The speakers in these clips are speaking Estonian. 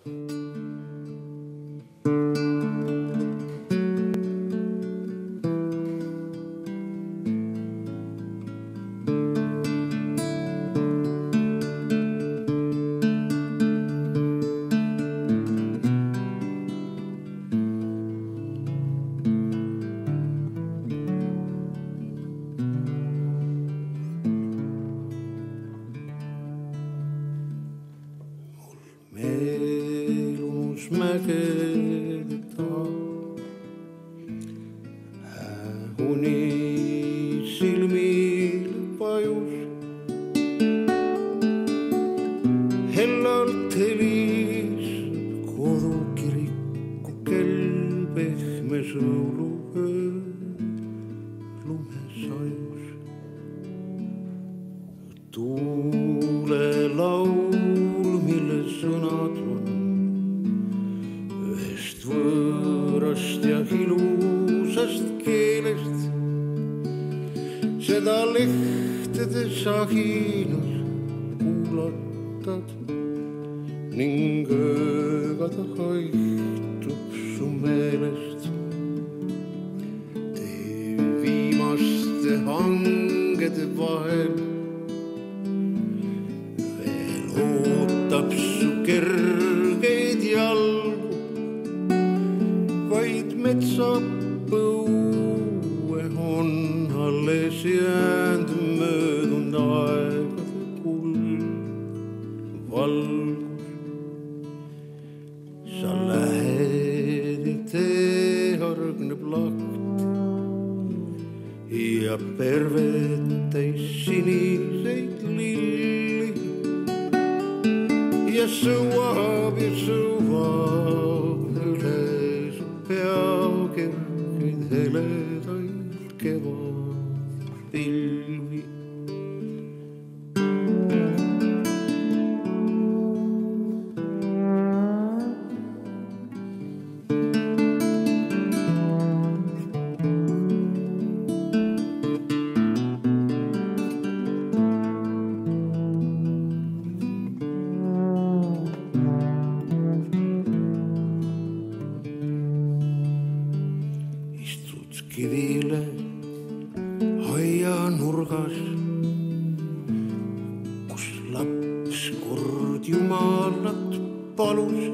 Meelunus mägede taha, uni silmil vajus. Hellalt helis kodukiriku kell, pehme sõuluöö lumesajus. Tuulelaul, mille sõnad on ühest võõrast ja ilusast keelest, seda lehtedes ahinas kuulatad ning ööga ta haihtub su meelest. Tee viimaste hangede vahel veel ootab su kergeid jalgu, vaid metsapõue on alles jäänud möödunud aegade kuld valgus. Sa lähed ja tee hargneb lahti ja perved täis siniseid lilli ja sõuab üle su peakerkeid heledaid kevadpilvi. Kivile aianurgas, kus laps kord Jumalat palus.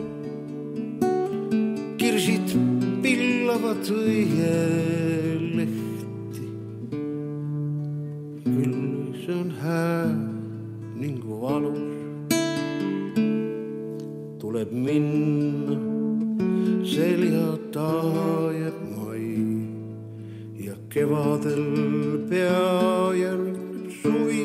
Kirsid pillavad õielehti, küll see on hää ning valus. Tuleb minna, selja taha jääb mai ja kevadel pea järgneb suvi.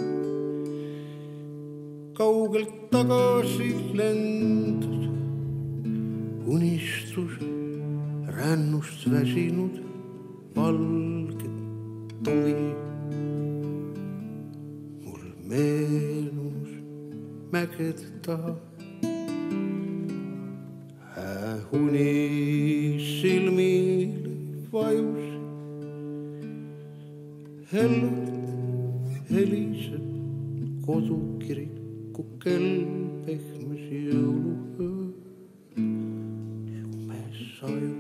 Kaugelt tagasi lendas unistus, rännust väsinud valget tuvi. Mul meenus mägede taha, uni silmile vajus. Hellalt heliseb kodukiriku kell, pehmes jõuluöö lumesajus.